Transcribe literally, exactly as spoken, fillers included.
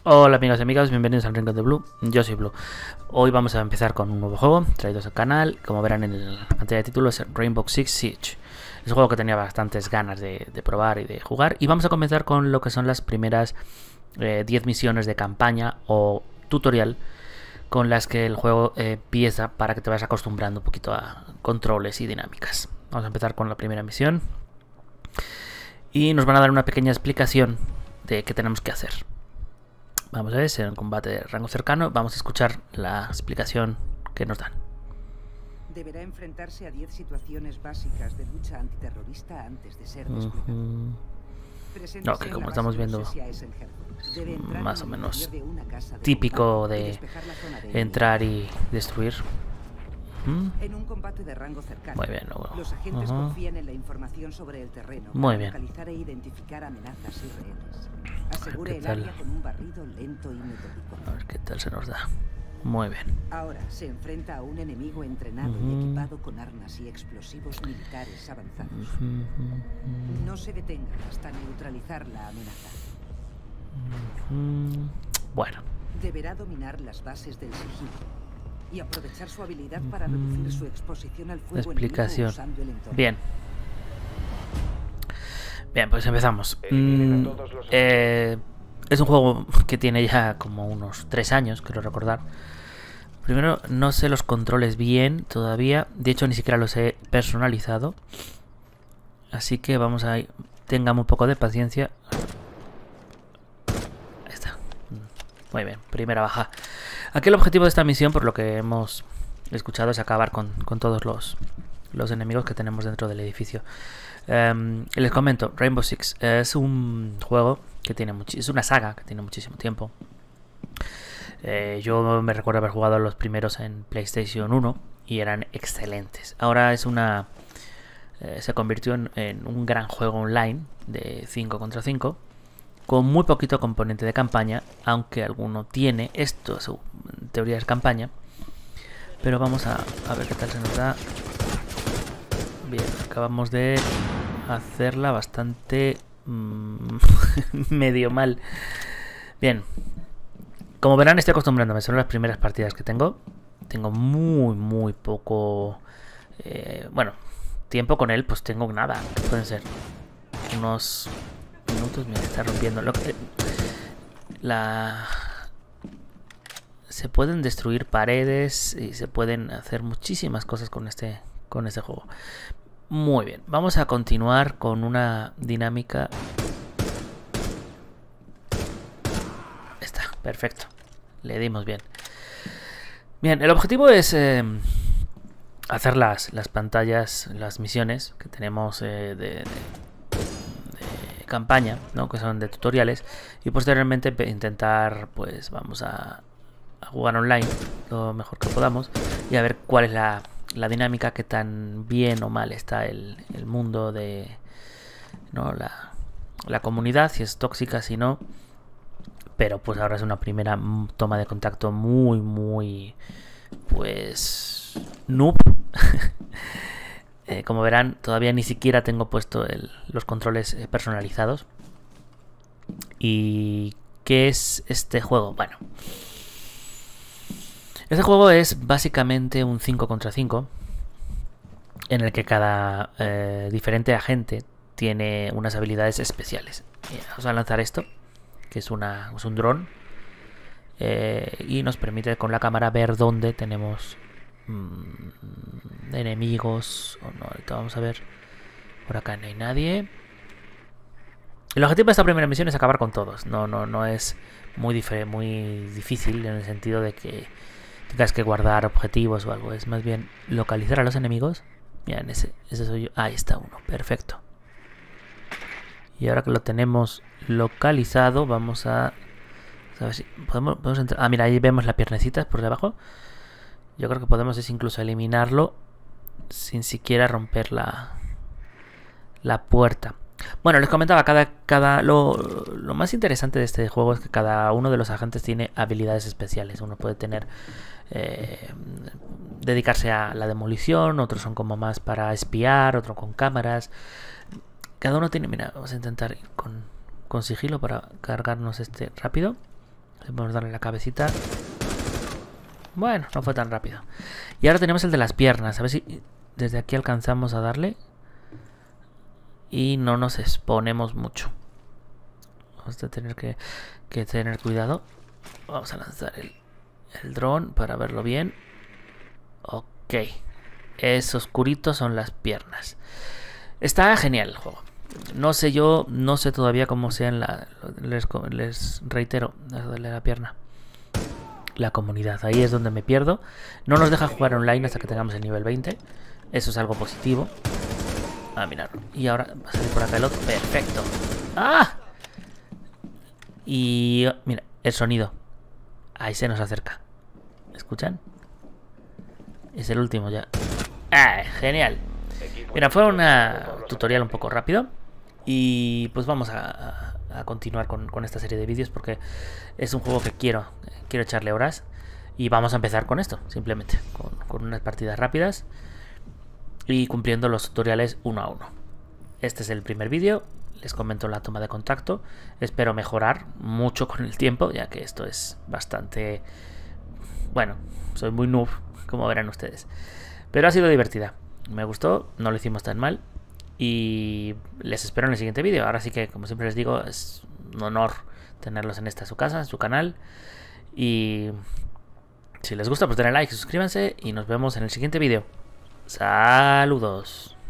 Hola amigos y amigas, bienvenidos al Rincón de Blue, yo soy Blue. Hoy vamos a empezar con un nuevo juego, traídos al canal. Como verán en la pantalla de título, es Rainbow Six Siege. Es un juego que tenía bastantes ganas de, de probar y de jugar. Y vamos a comenzar con lo que son las primeras eh, diez misiones de campaña o tutorial, con las que el juego eh, empieza para que te vayas acostumbrando un poquito a controles y dinámicas. Vamos a empezar con la primera misión. Y nos van a dar una pequeña explicación de qué tenemos que hacer. Vamos a ver, en un combate de rango cercano. Vamos a escuchar la explicación que nos dan. Deberá enfrentarse a diez situaciones básicas de lucha antiterrorista antes de ser desplegado. Uh -huh. Ok, como estamos viendo, más o menos típico de entrar y destruir. En un combate de rango cercano, muy bien, luego. Los agentes uh -huh. confían en la información sobre el terreno muy para bien. localizar e identificar amenazas y rehenes. Asegure el área con un barrido lento y metódico. A ver qué tal se nos da. Muy bien. Ahora se enfrenta a un enemigo entrenado uh -huh. y equipado con armas y explosivos militares avanzados. Uh -huh. No se detenga hasta neutralizar la amenaza. Uh -huh. Bueno. Deberá dominar las bases del sigilo y aprovechar su habilidad para reducir su exposición al fuego explicación. Usando el entorno. Bien. Bien, pues empezamos. Mm, eh, es un juego que tiene ya como unos tres años, creo recordar. Primero, no sé los controles bien todavía. De hecho, ni siquiera los he personalizado. Así que vamos a... Tengamos un poco de paciencia. Ahí está. Muy bien, primera baja. Aquí el objetivo de esta misión, por lo que hemos escuchado, es acabar con, con todos los, los enemigos que tenemos dentro del edificio. Um, les comento, Rainbow Six es un juego que tiene mucho, es una saga que tiene muchísimo tiempo. Eh, yo me recuerdo haber jugado los primeros en PlayStation uno y eran excelentes. Ahora es una eh, se convirtió en, en un gran juego online de cinco contra cinco. Con muy poquito componente de campaña, aunque alguno tiene. Esto es, en teoría es campaña. Pero vamos a, a ver qué tal se nos da. Bien, acabamos de hacerla bastante mmm, medio mal. Bien. Como verán, estoy acostumbrándome. Son las primeras partidas que tengo. Tengo muy, muy poco... Eh, bueno, tiempo con él, pues tengo nada. Pueden ser unos... minutos. Me está rompiendo lo que la se pueden destruir paredes y se pueden hacer muchísimas cosas con este con este juego. Muy bien, vamos a continuar con una dinámica. Está perfecto, le dimos bien. Bien, el objetivo es eh, hacer las las pantallas, las misiones que tenemos eh, de, de campaña, ¿no? Que son de tutoriales, y posteriormente intentar, pues vamos a, a jugar online lo mejor que podamos y a ver cuál es la, la dinámica, qué tan bien o mal está el, el mundo de, ¿no? la, la comunidad, si es tóxica, si no. Pero pues ahora es una primera toma de contacto muy muy pues noob. Eh, como verán, todavía ni siquiera tengo puesto el, los controles eh, personalizados. ¿Y qué es este juego? Bueno, este juego es básicamente un cinco contra cinco, en el que cada eh, diferente agente tiene unas habilidades especiales. Mira, vamos a lanzar esto, que es, una, es un dron, eh, y nos permite con la cámara ver dónde tenemos enemigos o no. Ahorita vamos a ver. Por acá no hay nadie. El objetivo de esta primera misión es acabar con todos. No, no, no es muy, muy difícil en el sentido de que tengas que guardar objetivos o algo. Es más bien localizar a los enemigos. Miren, ese, ese soy yo. Ahí está uno. Perfecto. Y ahora que lo tenemos localizado, vamos a... a ver si podemos, podemos entrar. Ah, mira, ahí vemos las piernecitas por debajo. Yo creo que podemos es incluso eliminarlo sin siquiera romper la, la puerta. Bueno, les comentaba, cada, cada lo, lo más interesante de este juego es que cada uno de los agentes tiene habilidades especiales. Uno puede tener eh, dedicarse a la demolición, otros son como más para espiar, otro con cámaras. Cada uno tiene... Mira, vamos a intentar ir con, con sigilo para cargarnos este rápido. Podemos darle la cabecita. Bueno, no fue tan rápido. Y ahora tenemos el de las piernas. A ver si desde aquí alcanzamos a darle. Y no nos exponemos mucho. Vamos a tener que, que tener cuidado. Vamos a lanzar el, el dron para verlo bien. Ok. Esos oscuritos son las piernas. Está genial el juego. No sé yo, no sé todavía cómo sea en la... Les, les reitero, de la pierna. La comunidad, ahí es donde me pierdo. No nos deja jugar online hasta que tengamos el nivel veinte. Eso es algo positivo. Ah, mirad. Y ahora va a salir por acá el otro. Perfecto. ¡Ah! Y mira, el sonido. Ahí se nos acerca. ¿Escuchan? Es el último ya. ¡Ah! Genial. Mira, fue un tutorial un poco rápido. Y pues vamos a, a, a continuar con, con esta serie de vídeos porque es un juego que quiero, quiero echarle horas. Y vamos a empezar con esto, simplemente, con, con unas partidas rápidas y cumpliendo los tutoriales uno a uno. Este es el primer vídeo, les comento la toma de contacto. Espero mejorar mucho con el tiempo, ya que esto es bastante... Bueno, soy muy noob, como verán ustedes. Pero ha sido divertida, me gustó, no lo hicimos tan mal. Y les espero en el siguiente vídeo. Ahora sí que, como siempre les digo, es un honor tenerlos en esta su casa, en su canal. Y si les gusta, pues denle like, suscríbanse y nos vemos en el siguiente vídeo. Saludos.